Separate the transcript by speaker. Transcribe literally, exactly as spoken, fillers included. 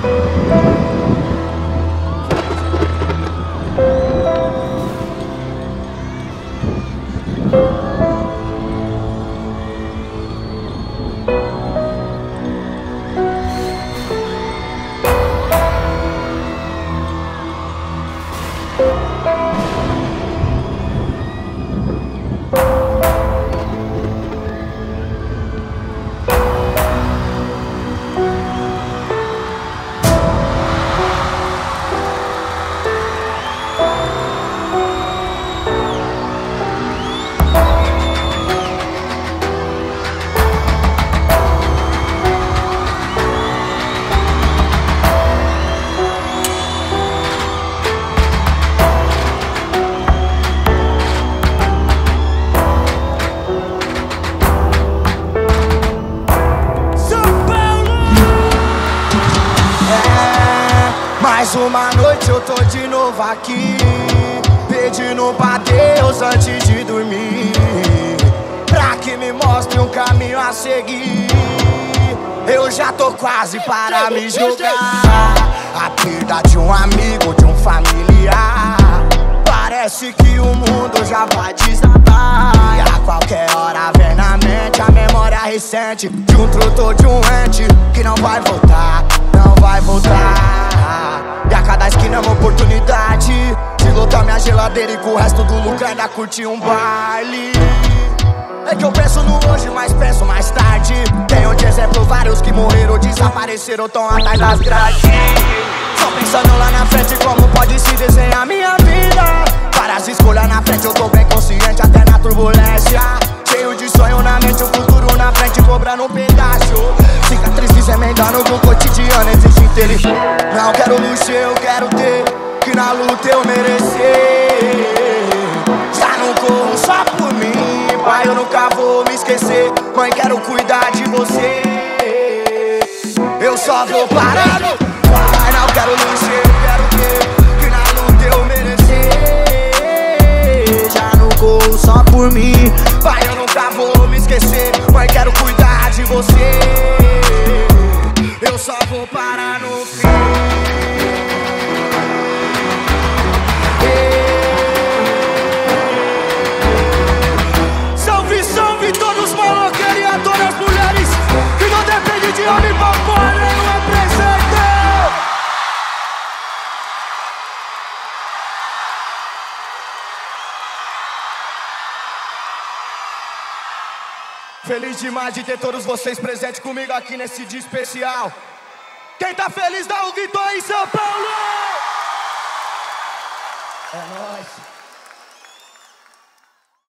Speaker 1: Mais uma noite eu tô de novo aqui, pedindo pra Deus antes de dormir, pra que me mostre um caminho a seguir. Eu já tô quase para me julgar. A perda de um amigo, de um familiar, parece que o mundo já vai desabar. E a qualquer hora vem na mente a memória recente de um truto de um ente que não vai voltar, não vai voltar. E a cada esquina é uma oportunidade de lotar minha geladeira e com o resto do lucro ainda curtir um baile. É que eu penso no hoje, mas penso mais tarde. Tenho de exemplo vários que morreram, desapareceram, tão atrás das grades. Só pensando lá na frente como pode se desenhar minha vida. Várias escolhas na frente, eu tô bem consciente até na turbulência. Cheio de sonho na mente, o futuro na frente cobrando um pedaço. Cicatrizes emendando com o cotidiano, exige inteligência. Não quero luxo, eu quero ter, que na luta eu merecer. Já não corro só por mim, pai, eu nunca vou me esquecer. Mãe, quero cuidar de você. Eu só vou parar no pai, não quero luxo, eu quero ter, que na luta eu merecer. Já não corro só por mim, pai, eu nunca vou me esquecer. Mãe, quero cuidar de você. Eu só vou parar no fim. Salve, salve todos os maloqueiros e a todas as mulheres que não depende de homem pra porra nenhuma, é presente. Feliz demais de ter todos vocês presentes comigo aqui nesse dia especial. Quem tá feliz dá um grito aí, São Paulo! É nóis.